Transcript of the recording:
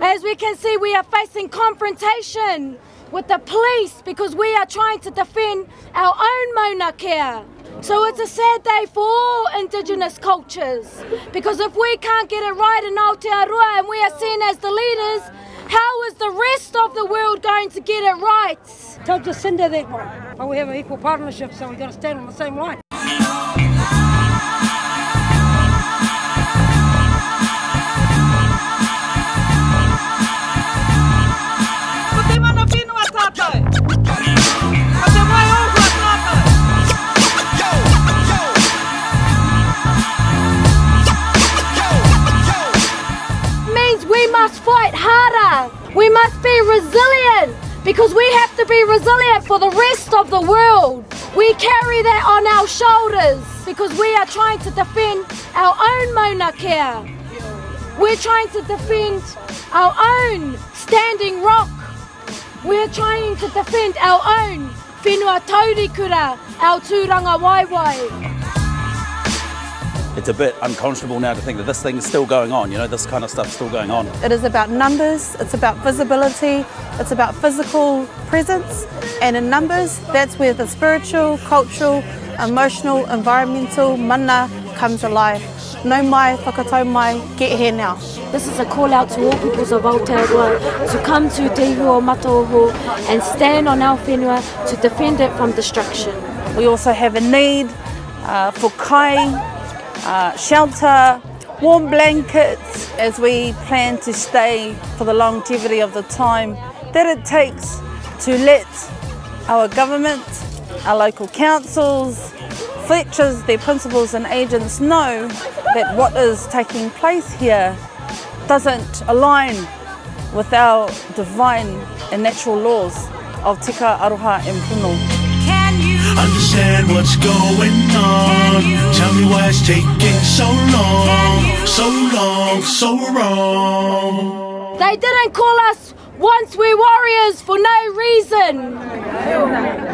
As we can see, we are facing confrontation with the police because we are trying to defend our own maunakea. So it's a sad day for all Indigenous cultures, because if we can't get it right in Aotearoa and we are seen as the leaders, how is the rest of the world going to get it right? Tell Jacinda that one. But we have an equal partnership, so we've got to stand on the same line. We must fight harder. We must be resilient, because we have to be resilient for the rest of the world. We carry that on our shoulders because we are trying to defend our own maunakea. We're trying to defend our own standing rock. We're trying to defend our own whenua taurikura, our tūranga waiwai. It's a bit unconscionable now to think that this thing's still going on, you know, this kind of stuff's still going on. It is about numbers, it's about visibility, it's about physical presence, and in numbers, that's where the spiritual, cultural, emotional, environmental mana comes alive. No mai, whakatau mai, get here now. This is a call out to all peoples of Aotearoa to come to Te Ihumātao I and stand on our whenua to defend it from destruction. We also have a need for kai, shelter, warm blankets, as we plan to stay for the longevity of the time that it takes to let our government, our local councils, Fletchers, their principals and agents know that what is taking place here doesn't align with our divine and natural laws of tika, aroha and puno. Understand what's going on. Tell me why it's taking so long, so wrong. They didn't call us once we're warriors for no reason.